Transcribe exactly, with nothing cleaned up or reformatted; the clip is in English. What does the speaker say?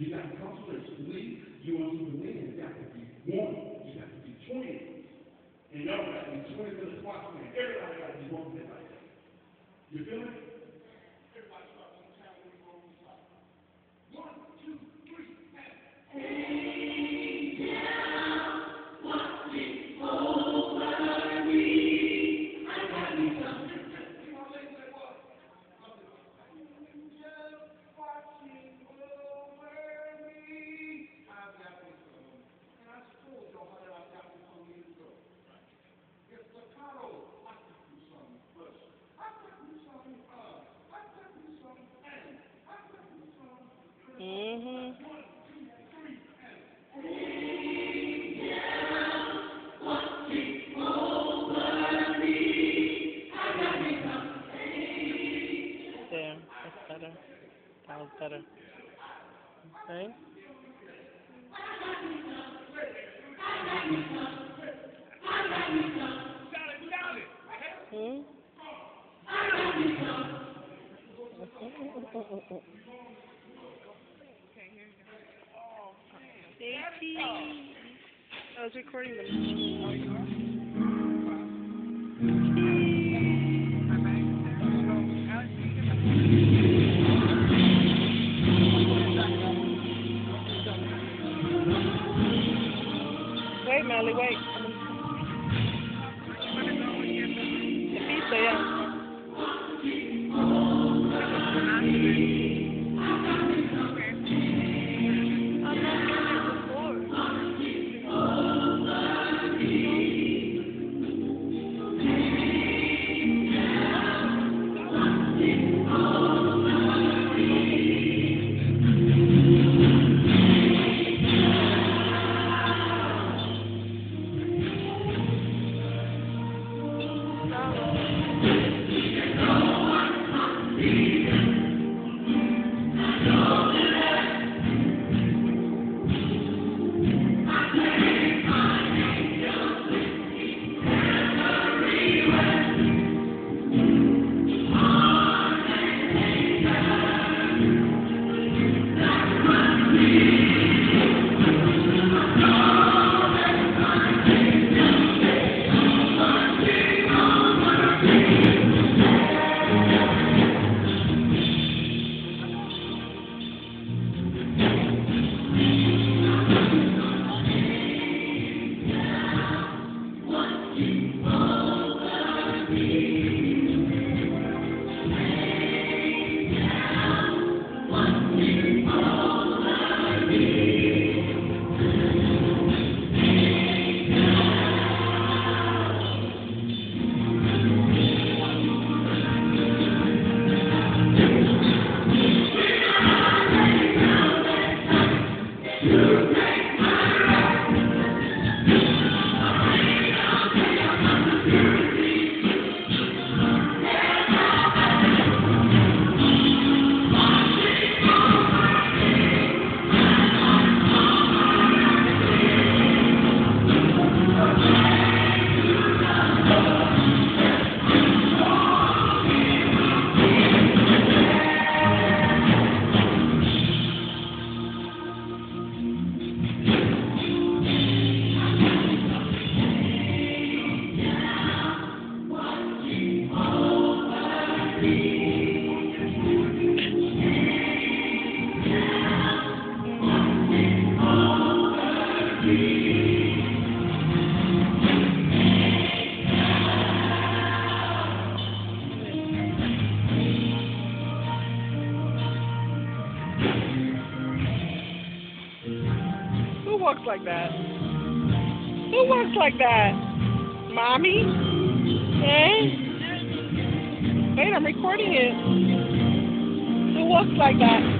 you got to come to this belief. You want to believe, you got to be one. You got to be twins. And y'all got to be twins in the spot, man. Everybody got to be one thing like that. You feel it? Everybody start on time when we go on the top. One, two, three, and angel watching over me. I got me some. You know, ladies say what? Angel watching over me. I've got me some. And I told y'all how that I've got me some years ago. It's staccato. I got me some. But I got me some. Uh, I got me some. And I got me some. Mm-hmm. One, two, three, and there. That's better. That was better. Okay. Hmm? Daisy. I was recording them. Wait, Melly, wait. The pizza, yeah. Who walks like that? Who walks like that? Mommy? Eh? Wait, I'm recording it. Who walks like that?